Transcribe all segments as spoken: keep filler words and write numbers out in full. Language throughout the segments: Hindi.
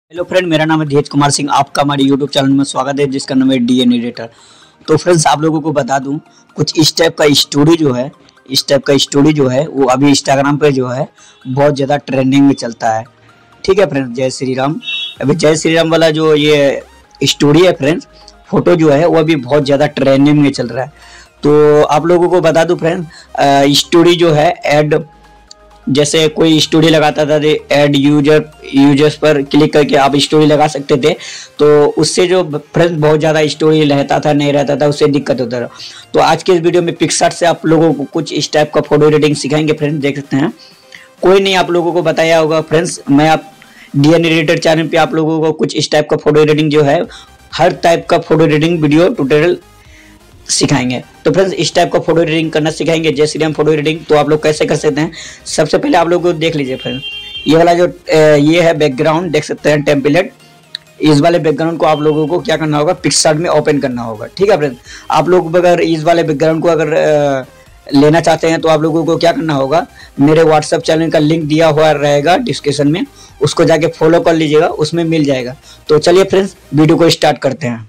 हेलो फ्रेंड, मेरा नाम है धीरज कुमार सिंह। आपका हमारे यूट्यूब चैनल में स्वागत है, जिसका नाम है डी एन एडिटर। तो फ्रेंड्स, आप लोगों को बता दूं, कुछ इस टाइप का स्टोरी जो है इस टाइप का स्टोरी जो है वो अभी इंस्टाग्राम पे जो है बहुत ज़्यादा ट्रेंडिंग में चलता है। ठीक है फ्रेंड्स, जय श्री राम। अभी जय श्री राम वाला जो ये स्टोरी है फ्रेंड्स, फोटो जो है वो अभी बहुत ज़्यादा ट्रेंडिंग में चल रहा है। तो आप लोगों को बता दूँ फ्रेंड्स, स्टोरी जो है ऐड, जैसे कोई स्टोरी लगाता था, ऐड यूजर यूजर्स पर क्लिक करके आप स्टोरी लगा सकते थे। तो उससे जो फ्रेंड्स बहुत ज़्यादा स्टोरी रहता था, नहीं रहता था, उससे दिक्कत होता था। तो आज के इस वीडियो में पिक्सआर्ट से आप लोगों को कुछ इस टाइप का फोटो एडिटिंग सिखाएंगे फ्रेंड्स। देख सकते हैं, कोई नहीं आप लोगों को बताया होगा फ्रेंड्स। मैं आप डी एन एडिटर चैनल पर आप लोगों को कुछ इस टाइप का फोटो एडिटिंग जो है, हर टाइप का फोटो एडिटिंग वीडियो ट्यूटोरियल सिखाएंगे। तो फ्रेंड्स, इस टाइप का फोटो एडिटिंग करना सिखाएंगे, जय श्री राम फोटो एडिटिंग। तो आप लोग कैसे कर सकते हैं, सबसे पहले आप लोग को देख लीजिए फ्रेंड्स। ये वाला जो ये है बैकग्राउंड, देख सकते हैं टेम्पलेट। इस वाले बैकग्राउंड को आप लोगों को क्या करना होगा, पिक्सआर्ट में ओपन करना होगा। ठीक है फ्रेंड्स, आप लोग अगर इस वाले बैकग्राउंड को अगर लेना चाहते हैं तो आप लोगों को क्या करना होगा, मेरे व्हाट्सएप चैनल का लिंक दिया हुआ रहेगा डिस्क्रिप्शन में, उसको जाके फॉलो कर लीजिएगा, उसमें मिल जाएगा। तो चलिए फ्रेंड्स, वीडियो को स्टार्ट करते हैं।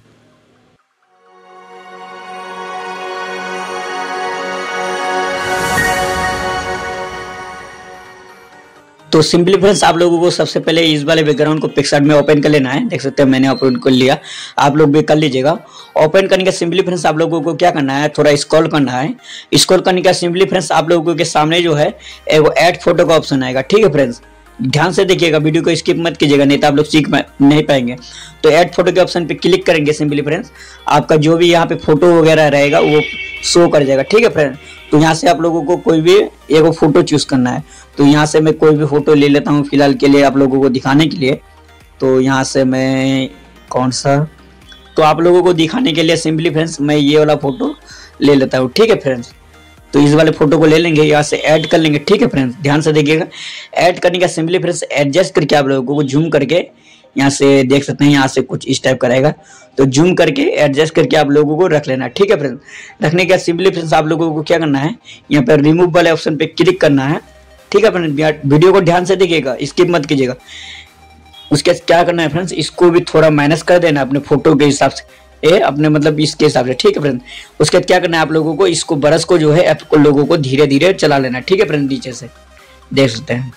तो सिंपली फ्रेंड्स, आप लोगों को सबसे पहले इस वाले बैकग्राउंड को पिक्सआर्ट में ओपन कर लेना है। देख सकते हैं, मैंने ओपन कर लिया, आप लोग भी कर लीजिएगा। ओपन करने के सिंपली फ्रेंड्स आप लोगों को क्या करना है, थोड़ा स्क्रॉल करना है। स्क्रॉल करने का सिंपली फ्रेंड्स आप लोगों के सामने जो है एक ऐड फोटो का ऑप्शन आएगा। ठीक है फ्रेंड्स, ध्यान से देखिएगा, वीडियो को स्किप मत कीजिएगा, नहीं तो आप लोग सीख नहीं पाएंगे। तो ऐड फोटो के ऑप्शन पे क्लिक करेंगे सिंपली फ्रेंड्स, आपका जो भी यहाँ पे फोटो वगैरह रहेगा वो शो कर जाएगा। ठीक है फ्रेंड्स, तो यहाँ से आप लोगों को कोई भी एक फोटो चूज करना है। तो यहाँ से मैं कोई भी फोटो ले लेता हूँ फिलहाल के लिए, आप लोगों को दिखाने के लिए। तो यहाँ से मैं कौन सा, तो आप लोगों को दिखाने के लिए सिंपली फ्रेंड्स मैं ये वाला फोटो ले लेता हूँ। ठीक है फ्रेंड्स, तो इस वाले फोटो को ले लेंगे, यहाँ से ऐड कर लेंगे। ठीक है फ्रेंड्स, ध्यान से देखिएगा, ऐड करने का सिंपली फ्रेंड्स एडजस्ट करके आप लोगों को जूम करके यहाँ से देख सकते हैं, यहाँ से कुछ इस टाइप का रहेगा। तो जूम करके एडजस्ट करके आप लोगों को रख लेना है। ठीक है फ्रेंड्स, रखने के बाद सिंपली फ्रेंड्स आप लोगों को क्या करना है, यहाँ पर रिमूव वाले ऑप्शन पे क्लिक करना है। ठीक है फ्रेंड्स, वीडियो को ध्यान से देखिएगा, स्किप मत कीजिएगा। उसके बाद क्या करना है फ्रेंड्स, इसको भी थोड़ा माइनस कर देना अपने फोटो के हिसाब से, ए, अपने मतलब इसके हिसाब से। ठीक है फ्रेंड्स, उसके बाद क्या करना है आप लोगों को, इसको ब्रश को जो है आप लोगों को धीरे धीरे चला लेना है। ठीक है फ्रेंड्स, नीचे से देख सकते हैं,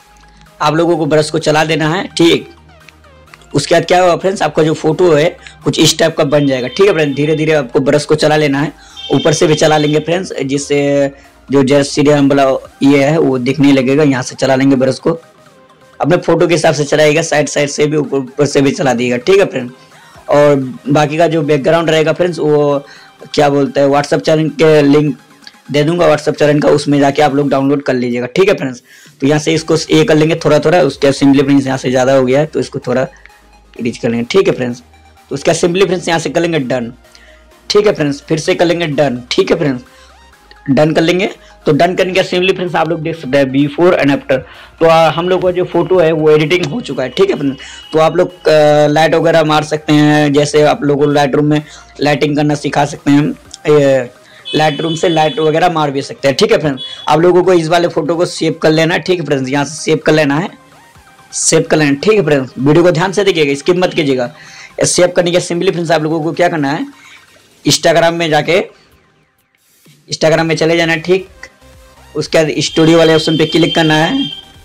आप लोगों को ब्रश को चला देना है। ठीक, उसके बाद क्या होगा फ्रेंड्स, आपका जो फोटो है कुछ इस टाइप का बन जाएगा। ठीक है फ्रेंड्स, धीरे धीरे आपको ब्रश को चला लेना है, ऊपर से भी चला लेंगे फ्रेंड्स, जिससे जो जय श्री राम वाला ये है वो दिखने लगेगा। यहाँ से चला लेंगे ब्रश को, अपने फोटो के हिसाब से चलाइएगा, साइड साइड से भी ऊपर ऊपर से भी चला दिएगा। ठीक है फ्रेंड्स, और बाकी का जो बैकग्राउंड रहेगा फ्रेंड्स वो क्या बोलते हैं, व्हाट्सएप चैनल के लिंक दे दूंगा व्हाट्सएप चैनल का, उसमें जाके आप लोग डाउनलोड कर लीजिएगा। ठीक है फ्रेंड्स, तो यहाँ से इसको ये कर लेंगे थोड़ा थोड़ा, उसके सिंपली फ्रेंड्स यहाँ से ज़्यादा हो गया है तो इसको थोड़ा रीच कर लेंगे। ठीक है फ्रेंड्स, तो उसका सिंपली फ्रेंड्स यहाँ से कर लेंगे डन। ठीक है फ्रेंड्स, फिर से कर लेंगे डन। ठीक है फ्रेंड्स, डन कर लेंगे। तो डन करने के सिंपली फ्रेंड्स आप लोग देख सकते हैं बिफोर एंड आफ्टर। तो आ, हम लोग का जो फोटो है वो एडिटिंग हो चुका है। ठीक है फ्रेंड्स, तो आप लोग लाइट वगैरह मार सकते हैं, जैसे आप लोगों को लाइट रूम में लाइटिंग करना सिखा सकते हैं, लाइट रूम से लाइट वगैरह मार भी सकते हैं। ठीक है फ्रेंड्स, आप लोगों को इस वाले फोटो को सेव कर लेना है। ठीक है फ्रेंड्स, यहाँ से सेव कर लेना है, सेव कर लेना। ठीक है फ्रेंड्स, वीडियो को ध्यान से देखिएगा, स्किप मत कीजिएगा। सेव करने के सिंपली फ्रेंड्स आप लोगों को क्या करना है, इंस्टाग्राम में जाके इंस्टाग्राम में चले जाना है। ठीक, उसके बाद स्टोरी वाले ऑप्शन पे क्लिक करना है।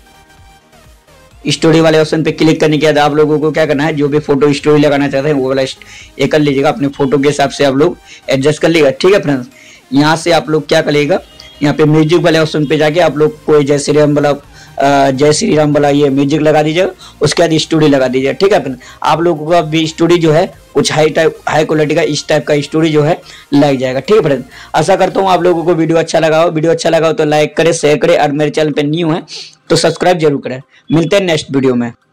स्टोरी वाले ऑप्शन पे क्लिक करने के बाद आप लोगों को क्या करना है, जो भी फोटो स्टोरी लगाना चाहते हैं वो वाला ये कर लीजिएगा, अपने फोटो के हिसाब से आप लोग एडजस्ट कर लीजिएगा। ठीक है फ्रेंड्स, यहाँ से आप लोग क्या करिएगा, यहाँ पे म्यूजिक वाले ऑप्शन पे जाके आप लोग कोई जय श्री राम वाला जय श्री राम वाला ये म्यूजिक लगा दीजिएगा, उसके बाद स्टोरी लगा दीजिएगा। ठीक है फ्रेंड्स, आप लोगों का भी स्टोरी जो है कुछ हाई टाइप हाई क्वालिटी का इस टाइप का स्टोरी जो है लग जाएगा। ठीक है फ्रेंड्स, आशा करता हूँ आप लोगों को वीडियो अच्छा लगा हो। वीडियो अच्छा लगा हो तो लाइक करें, शेयर करें, और मेरे चैनल पे न्यू है तो सब्सक्राइब जरूर करें। मिलते हैं नेक्स्ट वीडियो में।